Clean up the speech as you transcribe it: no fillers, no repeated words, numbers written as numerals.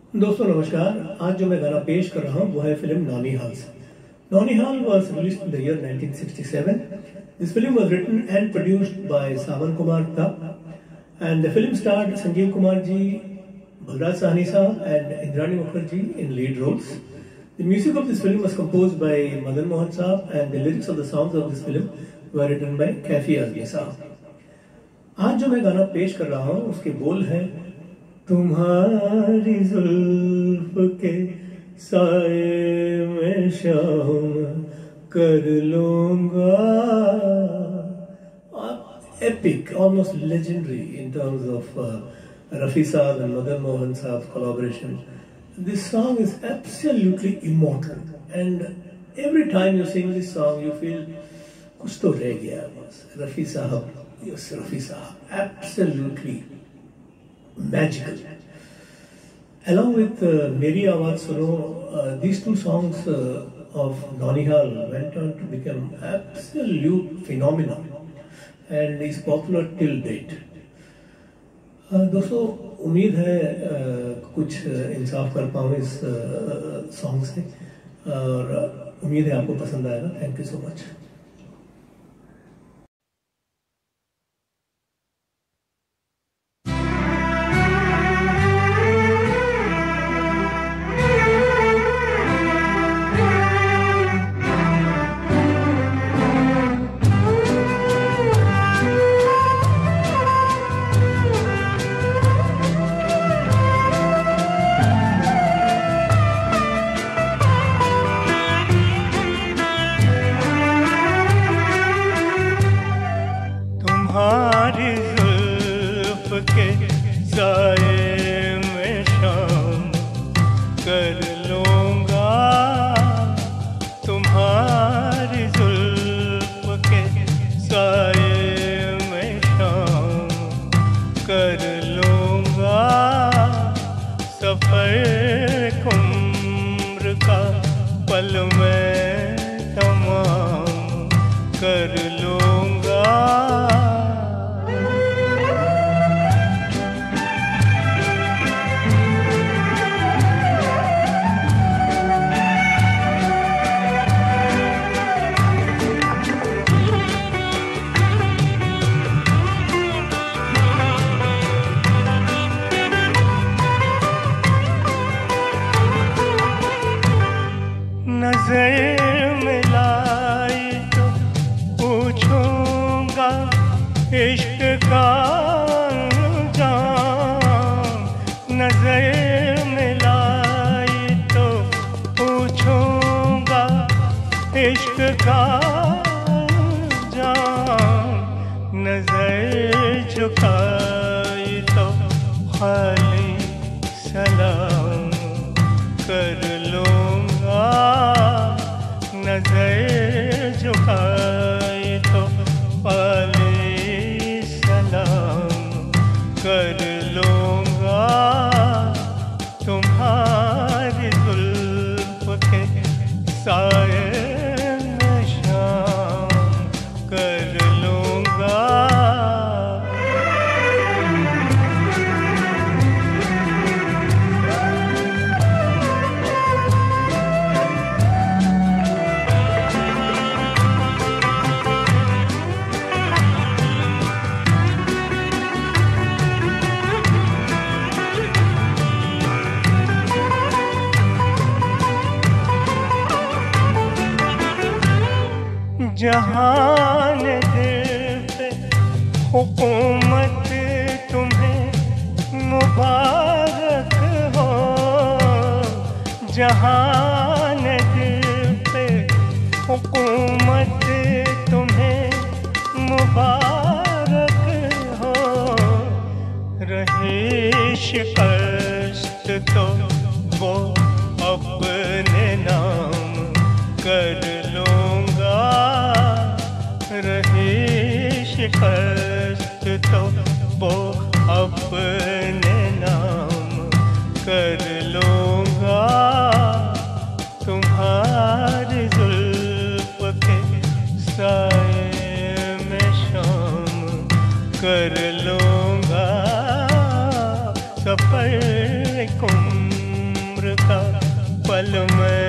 दोस्तों नमस्कार। आज जो मैं गाना पेश कर रहा हूँ वो है फिल्म नौनिहाल से। नौनिहाल was released in the year 1967. This film was written and produced by Sawan Kumar Tha, and the film starred Sanjeev Kumar ji, Balraj Sahni saab and Indrani Mukherjee in lead roles. The music of this film was composed by Madan Mohan saab and the lyrics of the songs of this film were written by Kaifi Azmi saab. आज जो मैं गाना पेश कर रहा हूँ उसके बोल हैं, तुम्हारी जुल्फ के साए में शाम कर लूंगा. Epic, almost legendary in terms of Rafi Saab and Madan Mohan Saab's collaboration. This song is absolutely immortal, and every time you sing this song you feel कुछ तो रह गया बस. Rafi Saab, yes, Rafi Saab, absolutely magical. Along with Meri Awaaz Suno, these two songs of Naunihal went on to become absolute phenomena and is popular till date. दोस्तों उम्मीद है कुछ इंसाफ कर पाऊँ इस सॉन्ग से, और उम्मीद है आपको पसंद आएगा. Thank you so much. तुम्हारी जुल्फ के साए में शाम कर लूंगा. तुम्हारी जुल्फ के साए में शाम कर लूंगा. सफर उम्र का पल में तमाम कर लूंगा. नजर मिलाई तो पूछूंगा इश्क का जाम. नजर मिलाई तो पूछूंगा इश्क का जाम. नजर झुकाई तो खाली सलाम कर लूंगा. नजर झुकाई तो खाली सलाम कर लूंगा. तुम्हारी जुल्फ के साए में शाम कर लूंगा. जहान दिल पे हुकूमत तुम्हें मुबारक हो. जहान दिल पे हुकूमत तुम्हें मुबारक हो. रही शिकस्त तो वो अपने नाम कर लूंगा. रही शिकस्त तो वो अपने नाम कर लूंगा. तुम्हारी जुल्फ के साए में शाम कर लूंगा. सफर पल में